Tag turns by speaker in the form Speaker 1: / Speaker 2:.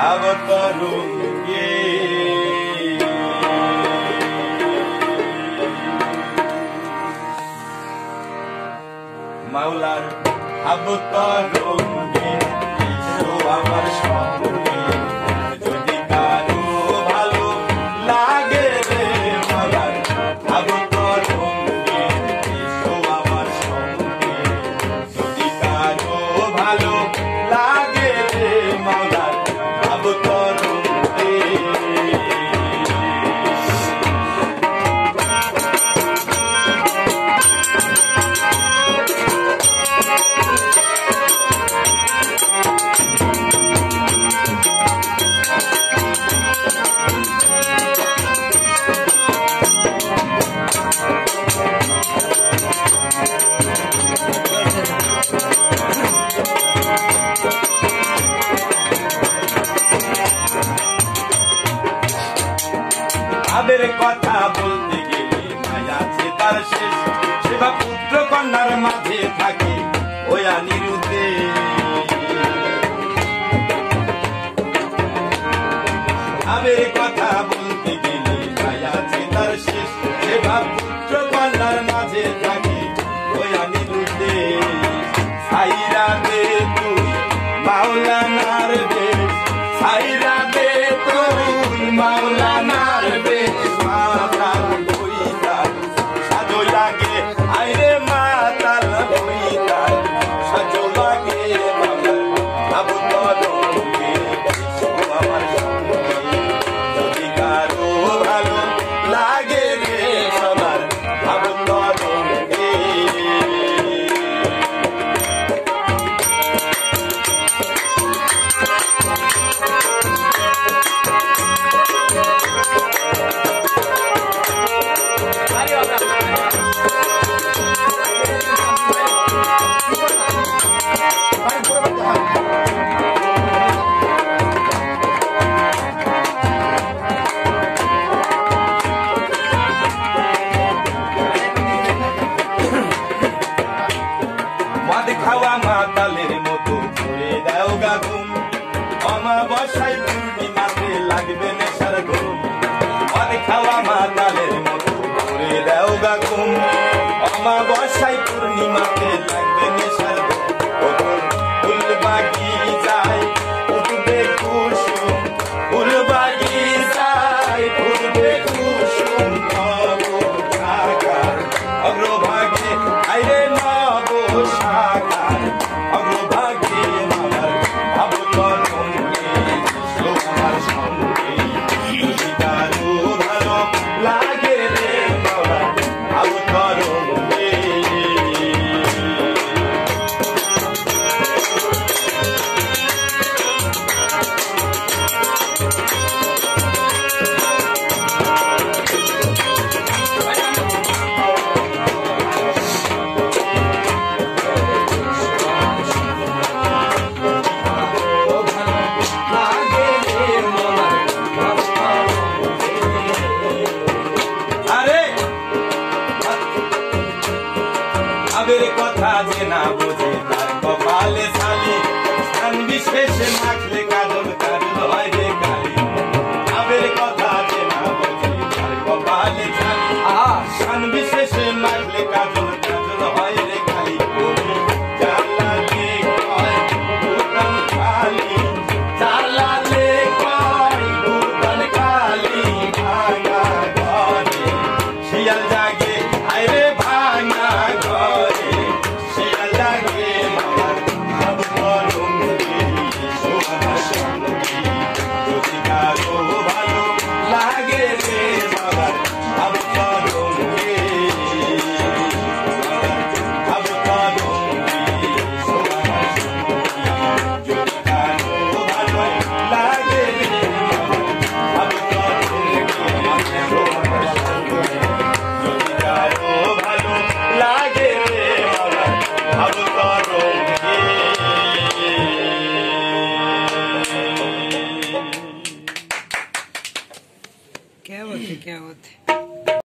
Speaker 1: अवतरूंगी मौलार अवतरूंगी ईशो आमार संगे যদি কারো ভালো লাগে রে মৌলার अवतरूंगी ईशो आमार संगे যদি কারো ভালো লাগে রে মৌলার আবের কথা বলতে গেলে মায়া আছে তার শেষ সেবা পুত্র কন্যার মাঝে থাকে ওয়া নিরুতে আবের কথা বলতে গেলে মায়া আছে তার শেষ সেবা পুত্র কন্যার মাঝে থাকে ওয়া নিরুতে সাইরা দে তুই মাওলানার দেশ সাইরা দে তুই মাওলানার দেশ মাতাল বইতাল সাজো লাগে আইরে মাতাল বইতাল সাজো লাগে আবুতরঙ্গে ईशो আমার সঙ্গে যদি কারো ভালো লাগে রে সবার আবুতরঙ্গে খাওয়া মাতালের মতো করে দাও গা ঘুম অমাবস্যায় পূর্ণিমাতে লাগবে নেশার ঘুম মদ খাওয়া মাতালের মতো করে দাও গা ঘুম অমাবস্যায় পূর্ণিমাতে লাগবে নেশার ঘুম ফুল বাগিচায় উঠবে কুসুম ফুল বাগিচায় উঠবে কুসুম অগ্রভাগে আইরে নব সাকার অগ্রভাগে আমার আবতরঙ্গে ईशो আমার সঙ্গে যদি কারো ভালো লাগে রে মৌলা আবতরঙ্গে আবের কথা যে না বোঝে তার কপালে ছালি স্থান বিশেষে মাখলে